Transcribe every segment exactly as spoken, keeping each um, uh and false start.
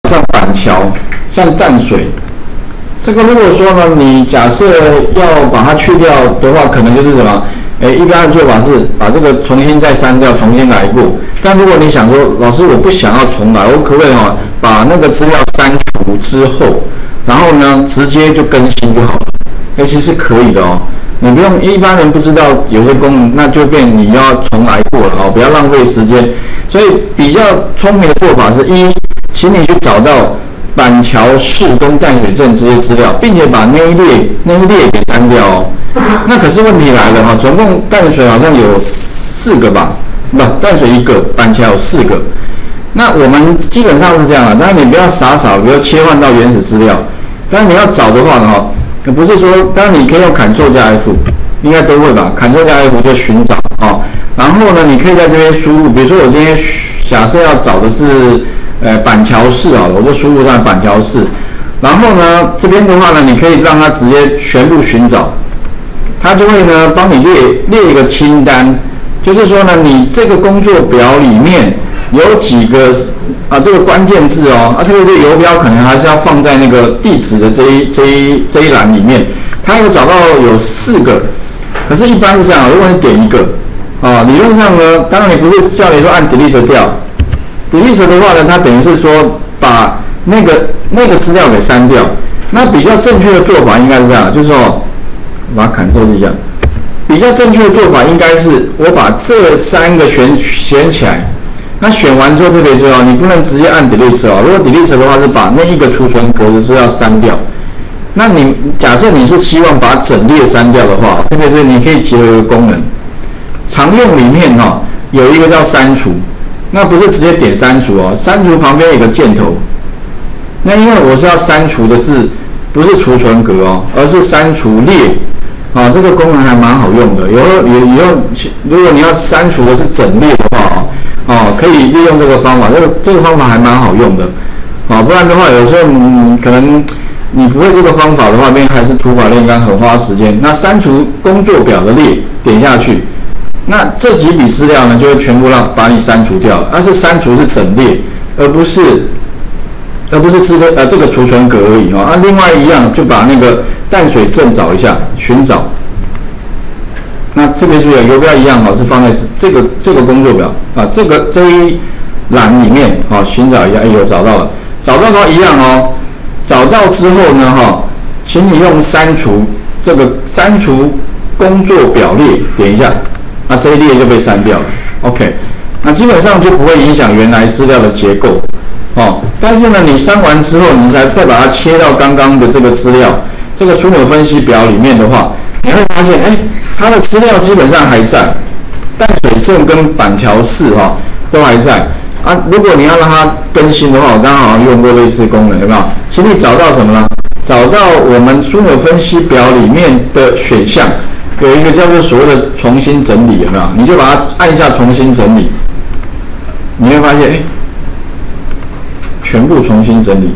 像板桥、像淡水，这个如果说呢，你假设要把它去掉的话，可能就是什么？哎，一般的做法是把这个重新再删掉，重新来过。但如果你想说，老师我不想要重来，我可不可以哈、哦、把那个资料删除之后，然后呢直接就更新就好了？哎，其实可以的哦。你不用，一般人不知道有些功能，那就变你要重来过了哦，不要浪费时间。所以比较聪明的做法是：一，请你去找到板桥市跟淡水镇这些资料，并且把那一列那一列给删掉哦。那可是问题来了哈，总共淡水好像有四个吧？不，淡水一个，板桥有四个。那我们基本上是这样的，当然你不要傻傻，不要切换到原始资料。但是你要找的话呢，哈，不是说，当然你可以用 Ctrl 加 F， 应该都会吧 ？Ctrl 加 F 就寻找哦。然后呢，你可以在这边输入，比如说我今天假设要找的是呃板桥市啊，我就输入上板桥市。然后呢，这边的话呢，你可以让它直接全部寻找。它就会呢帮你列列一个清单，就是说呢，你这个工作表里面有几个啊这个关键字哦，啊这个这个游标可能还是要放在那个地址的这一这一这一栏里面。它有找到有四个，可是一般是这样，如果你点一个啊，理论上呢，当然你不是叫你说按 delete 掉 ，delete 的话呢，它等于是说把那个那个资料给删掉。那比较正确的做法应该是这样，就是说。把它砍收一下，比较正确的做法应该是我把这三个选选起来，那选完之后特别重要，你不能直接按 delete 哦。如果 delete 的话是把那一个储存格的资料删掉。那你假设你是希望把整列删掉的话，特别是你可以结合一个功能，常用里面哈、哦、有一个叫删除，那不是直接点删除哦，删除旁边有个箭头。那因为我是要删除的是不是储存格哦，而是删除列。啊，这个功能还蛮好用的。以后以后，如果你要删除的是整列的话，哦，可以利用这个方法。这个这个方法还蛮好用的。啊，不然的话，有时候嗯，可能你不会这个方法的话，边还是土法炼钢，很花时间。那删除工作表的列，点下去，那这几笔资料呢，就会全部让把你删除掉了。但是删除是整列，而不是而不是这个呃这个储存格而已啊。啊，另外一样就把那个淡水镇找一下，寻找。那特别注意，游标一样哈，是放在这个这个工作表啊，这个这一栏里面啊，寻找一下，哎，有找到了，找到的话一样哦。找到之后呢，哈，请你用删除这个删除工作表列点一下，那这一列就被删掉了。OK， 那基本上就不会影响原来资料的结构哦。但是呢，你删完之后，你再再把它切到刚刚的这个资料，这个枢纽分析表里面的话，你会发现，哎，它的资料基本上还在，淡水镇跟板桥市哈、哦、都还在啊。如果你要让它更新的话，我刚刚好像用过类似功能，有没有？请你找到什么呢？找到我们枢纽分析表里面的选项，有一个叫做所谓的重新整理，有没有？你就把它按一下重新整理，你会发现，哎，全部重新整理。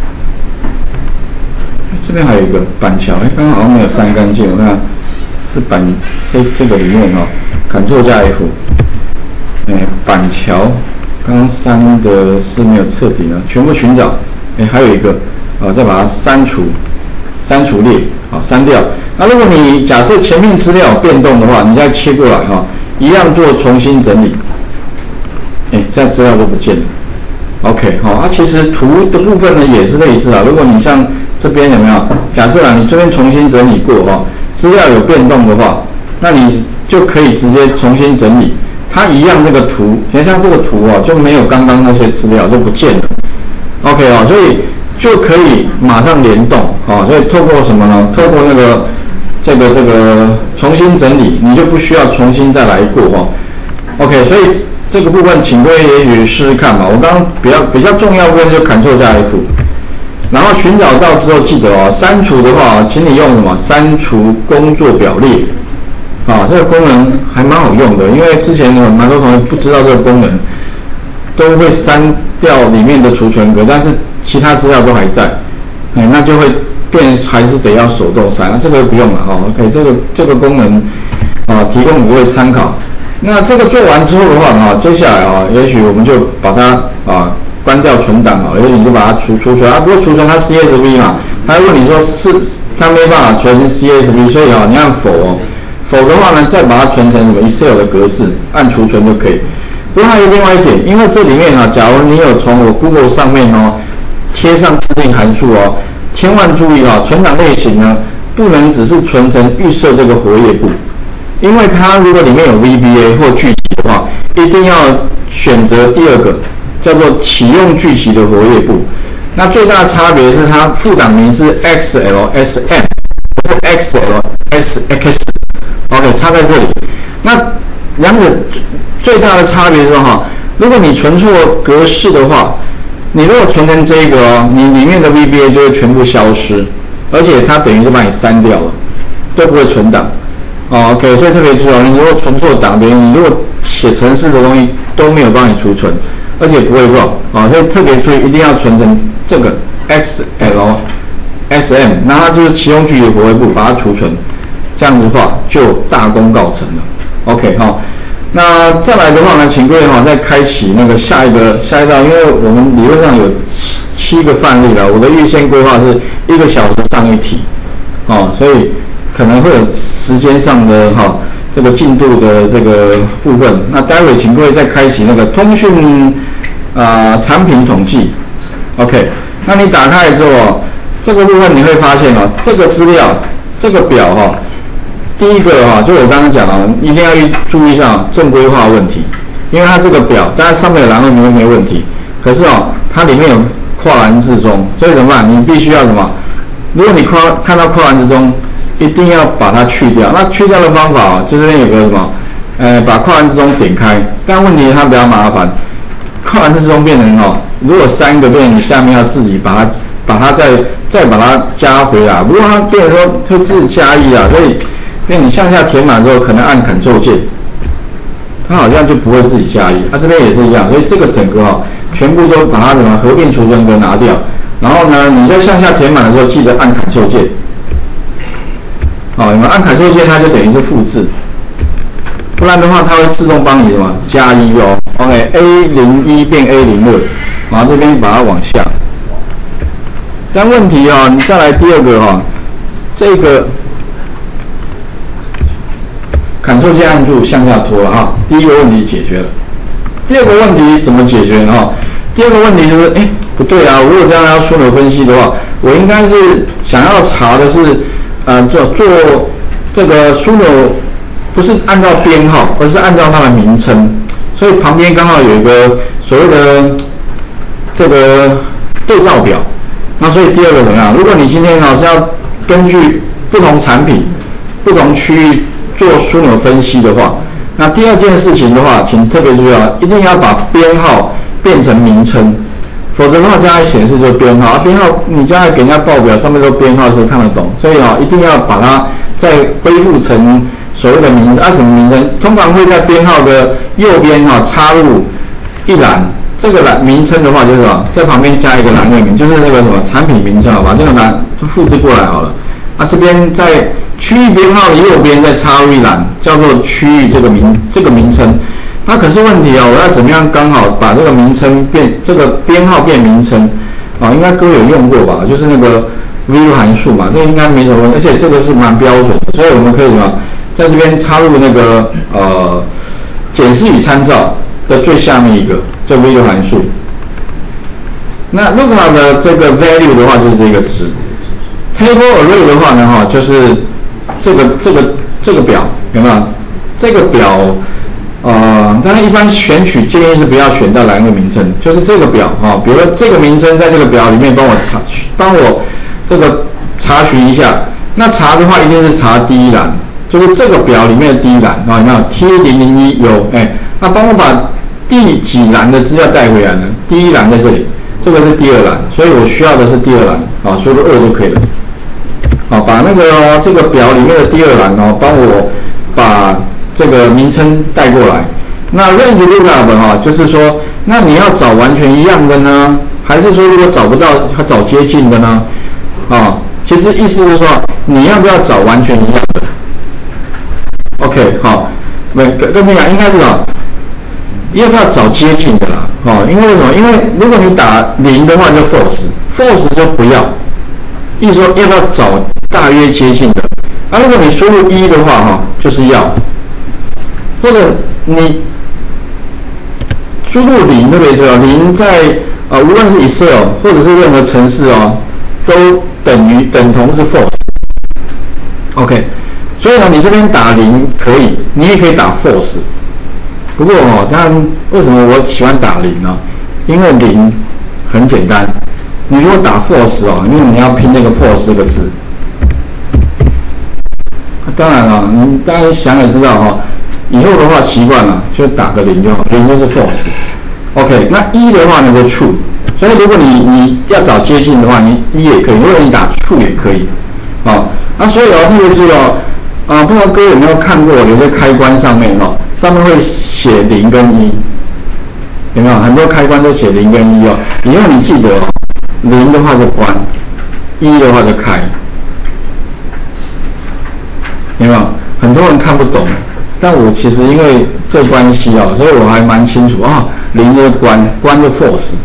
这边还有一个板桥，哎，刚刚好像没有删干净，我看是板这这个里面哦 ，Ctrl 加 F， 哎，板桥刚刚删的是没有彻底呢，全部寻找，哎，还有一个啊，再把它删除，删除列，好，删掉。那如果你假设前面资料有变动的话，你再切过来哈、哦，一样做重新整理，哎，这样资料都不见了。OK， 好、哦，啊，其实图的部分呢也是类似啊。如果你像这边有没有？假设啊，你这边重新整理过哦，资料有变动的话，那你就可以直接重新整理，它一样这个图，其实像这个图哦，就没有刚刚那些资料都不见了。OK 哦，所以就可以马上联动哦。所以透过什么呢？透过那个这个这个重新整理，你就不需要重新再来过哦。OK， 所以这个部分请各位也许试试看吧。我刚刚比较比较重要的部分就 Ctrl 加 F。然后寻找到之后，记得哦，删除的话，请你用什么？删除工作表列，啊，这个功能还蛮好用的，因为之前呢，蛮多同学不知道这个功能，都会删掉里面的储存格，但是其他资料都还在，哎，那就会变还是得要手动删，那这个不用了哦 ，OK， 这个这个功能啊，提供给各位参考。那这个做完之后的话啊，接下来啊，也许我们就把它啊关掉存档好了，然后你就把它储储存啊。不过储存它 C S V 嘛，它会问你说是它没办法存 C S V， 所以啊你按否哦，否的话呢再把它存成什么 Excel 的格式，按储存就可以。不过还有另外一点，因为这里面啊，假如你有从我 Google 上面哦贴上指定函数哦，千万注意啊，存档类型呢不能只是存成预设这个活页簿，因为它如果里面有 V B A 或巨集的话，一定要选择第二个叫做启用巨集的活页簿。那最大的差别是它副档名是 X L S M， 不是 X L S X。OK， 差在这里。那两者最大的差别是哈，如果你存错格式的话，你如果存成这个哦，你里面的 V B A 就会全部消失，而且它等于就把你删掉了，都不会存档。哦 ，OK， 所以特别注意哦，你如果存错档，等于你如果写程式的东西都没有帮你储存，而且不会 run 啊，所以特别注意，一定要存成这个 X L S M， 那它就是其中具体的活页簿，把它储存，这样子的话就大功告成了。OK 哈、哦，那再来的话呢，请各位哈再开启那个下一个下一道，因为我们理论上有七七个范例了，我的预先规划是一个小时上一题，哦，所以可能会有时间上的哈、哦、这个进度的这个部分。那待会请各位再开启那个通讯啊、呃、产品统计 ，OK， 那你打开之后哦，这个部分你会发现哦，这个资料这个表哈、哦。第一个哈，就我刚刚讲了，一定要注意一下正规化问题，因为它这个表，当然上面有栏位没有没有问题，可是哦，它里面有跨栏之中，所以怎么办？你必须要什么？如果你跨看到跨栏之中，一定要把它去掉。那去掉的方法哦，就这边有个什么？呃，把跨栏之中点开，但问题它比较麻烦，跨栏之中变成哦，如果三个变成你下面要自己把它把它再再把它加回来，不过它变成说会自己加一啊，所以。因为你向下填满之后，可能按 Ctrl 键，它好像就不会自己加一。它、啊、这边也是一样，所以这个整个哈、哦，全部都把它什么合并储存格拿掉。然后呢，你在向下填满的时候，记得按 Ctrl 键。好、哦，你们按 Ctrl 键，它就等于是复制，不然的话，它会自动帮你什么加一哦。OK，A 零一变 A 零二，然后这边把它往下。但问题啊、哦，你再来第二个哈、哦，这个。Ctrl 键按住向下拖了哈，第一个问题解决了。第二个问题怎么解决呢？哈，第二个问题就是，哎，不对啊，如果这样要枢纽分析的话，我应该是想要查的是，呃，做做这个枢纽不是按照编号，而是按照它的名称，所以旁边刚好有一个所谓的这个对照表。那所以第二个怎么样？如果你今天呢是要根据不同产品、不同区域。做枢纽分析的话，那第二件事情的话，请特别注意啊，一定要把编号变成名称，否则的话将来显示就是编号啊，编号你将来给人家报表上面都编号是看得懂，所以啊，一定要把它再恢复成所谓的名啊什么名称，通常会在编号的右边哈、啊、插入一栏，这个栏名称的话就是啊，在旁边加一个栏位名，就是那个什么产品名称啊，把这个栏复制过来好了，啊这边在。区域编号的右边再插入一栏，叫做区域这个名这个名称。那可是问题啊，我要怎么样刚好把这个名称变这个编号变名称啊？应该各位有用过吧？就是那个 view 函数嘛，这应该没什么问题，而且这个是蛮标准的，所以我们可以什么，在这边插入那个呃检视与参照的最下面一个叫 view 函数。那 lookup 的这个 value 的话就是这个值 ，table array 的话呢，哈就是。这个这个这个表有没有？这个表，呃，当然一般选取建议是不要选到栏位名称，就是这个表啊、哦，比如说这个名称在这个表里面帮我查，帮我这个查询一下。那查的话一定是查第一栏，就是这个表里面的第一栏啊，有没有 T 零零一有？哎，那帮我把第几栏的资料带回来呢？第一栏在这里，这个是第二栏，所以我需要的是第二栏啊，输入二就可以了。好，把那个、哦、这个表里面的第二栏哦，帮我把这个名称带过来。那 range lookup 哈、哦，就是说，那你要找完全一样的呢，还是说如果找不到，要找接近的呢？啊、哦，其实意思是说，你要不要找完全一样的 ？OK， 好，没跟跟这样应该是啊，要不要找接近的啦？ 哦，因为为什么？因为如果你打零的话就 false，false 就不要。意思说要不要找大约接近的？啊，如果你输入一的话，哈、哦，就是要，或者你输入零，特别是零在呃，无论是 Excel 或者是任何程式哦，都等于等同是 false。OK， 所以呢，你这边打零可以，你也可以打 false。不过哦，当然为什么我喜欢打零呢？因为零很简单。你如果打 false 哦，因为你要拼那个 false 这个字。当然了、哦，你大家想也知道哈、哦，以后的话习惯了就打个零就好，零就是 false。OK， 那一的话呢就 true。所以如果你你要找接近的话，你一也可以，如果你打 true 也可以。哦，那所以哦，特别是哦，啊、呃，不知道各位有没有看过有些开关上面哦，上面会写零跟一，有没有？很多开关都写零跟一哦。以后你记得哦，零的话就关，一的话就开。有没有？很多人看不懂，但我其实因为这关系啊，所以我还蛮清楚啊。零就是关，关就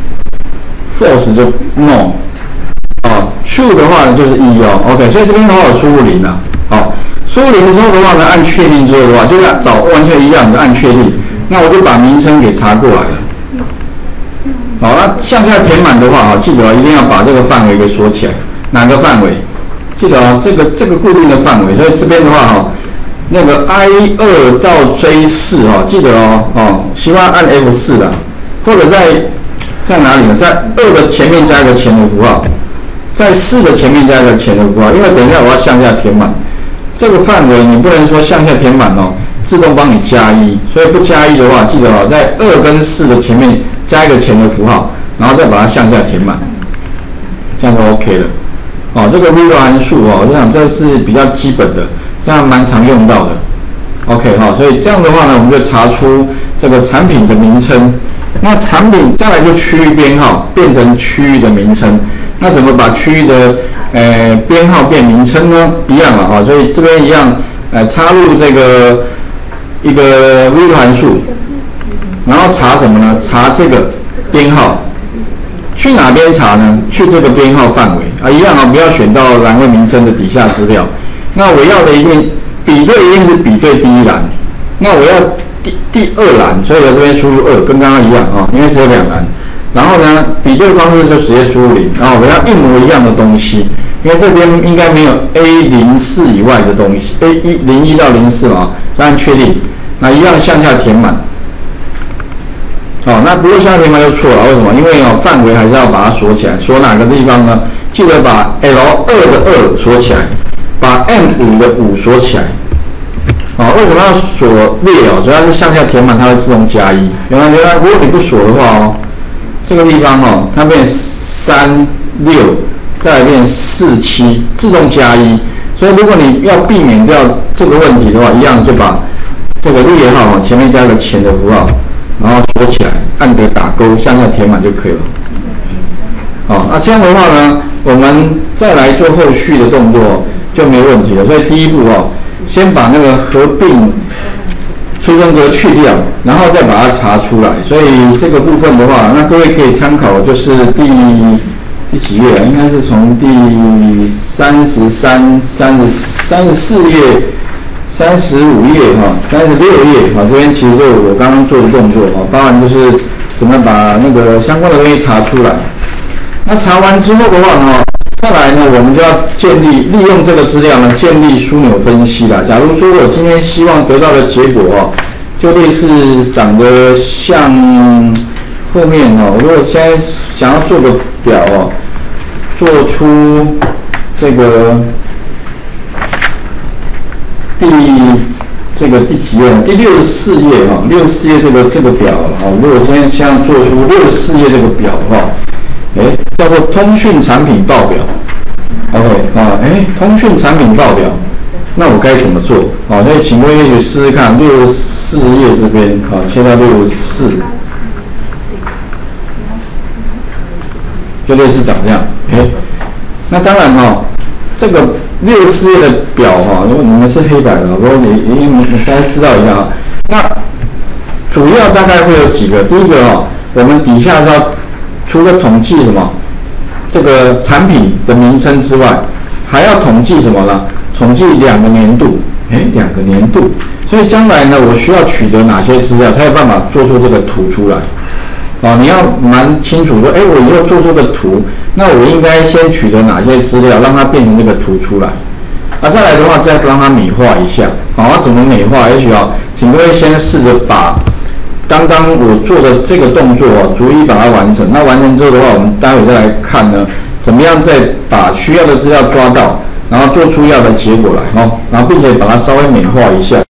false，false 就 no， 哦 ，true 的话呢就是一哦 ，OK， 所以这边的话我输入零了，好，输入零之后的话呢，按确定之后的话，就要找完全一样的按确定，那我就把名称给查过来了。好，那向下填满的话啊，记得一定要把这个范围给锁起来，哪个范围？记得哦，这个这个固定的范围，所以这边的话哈，那个 I 二到 J 四哈，记得哦哦，希望按 F 四的，或者在在哪里呢？在二的前面加一个前的符号，在四的前面加一个前的符号，因为等一下我要向下填满，这个范围你不能说向下填满哦，自动帮你加一，所以不加一的话，记得哦，在二跟四的前面加一个前的符号，然后再把它向下填满，这样就 OK 了。哦，这个 V 函数哦，我想这是比较基本的，这样蛮常用到的。OK 哈、哦，所以这样的话呢，我们就查出这个产品的名称。那产品再来就区域编号变成区域的名称。那怎么把区域的呃编号变名称呢？一样了哈、哦，所以这边一样，呃，插入这个一个 V 函数，然后查什么呢？查这个编号。去哪边查呢？去这个编号范围啊，一样啊，不要选到栏位名称的底下资料。那我要的一定比对一定是比对第一栏，那我要第第二栏，所以我这边输入二，跟刚刚一样啊，因为只有两栏。然后呢，比对方式就直接输入零，然后我要一模一样的东西，因为这边应该没有 A 零四以外的东西 ，A 一零一到零四嘛，就按确定，那一样向下填满。哦，那不过向下填满就错了，为什么？因为哦，范围还是要把它锁起来，锁哪个地方呢？记得把 L 二的二锁起来，把 M 五的五锁起来。哦，为什么要锁列哦？主要是向下填满，它会自动加一。原来原来，如果你不锁的话哦，这个地方哦，它变三六，再来变四七，自动加一。所以如果你要避免掉这个问题的话，一样就把这个列号哦前面加个前的符号。然后锁起来，按个打勾，向下填满就可以了。好，那这样的话呢，我们再来做后续的动作就没问题了。所以第一步哦，先把那个合并出生格去掉，然后再把它查出来。所以这个部分的话，那各位可以参考，就是第第几页啊？应该是从第三十三、三十三十四页。三十五页哈，三十六页哈，这边其实就我刚刚做的动作哈，当然就是怎么把那个相关的东西查出来。那查完之后的话呢，再来呢，我们就要建立利用这个资料呢，建立枢纽分析啦。假如说我今天希望得到的结果哦，就类似长得像后面哦，如果现在想要做个表哦，做出这个。第这个第几页？第六十四页哈，六十四页这个这个表啊，如果今天想做出六十四页这个表的话，哎，叫做通讯产品报表 ，OK 啊，哎，通讯产品报表，那我该怎么做？啊，所以请各位去试试看，六十四页这边啊，切到六十四，就类似长这样，哎，那当然哈，这个。六十四页的表哈，如果你们是黑白的，不过你你你大家知道一下啊。那主要大概会有几个，第一个哈， 我们底下是要除了统计什么这个产品的名称之外，还要统计什么呢？统计两个年度，哎，两个年度。所以将来呢，我需要取得哪些资料，才有办法做出这个图出来？哦，你要蛮清楚说，哎，我以后做出个图，那我应该先取得哪些资料，让它变成这个图出来。那、啊、再来的话，再让它美化一下。好、哦，怎么美化？也许啊，请各位先试着把刚刚我做的这个动作哦，逐一把它完成。那完成之后的话，我们待会再来看呢，怎么样再把需要的资料抓到，然后做出要的结果来哦，然后并且把它稍微美化一下。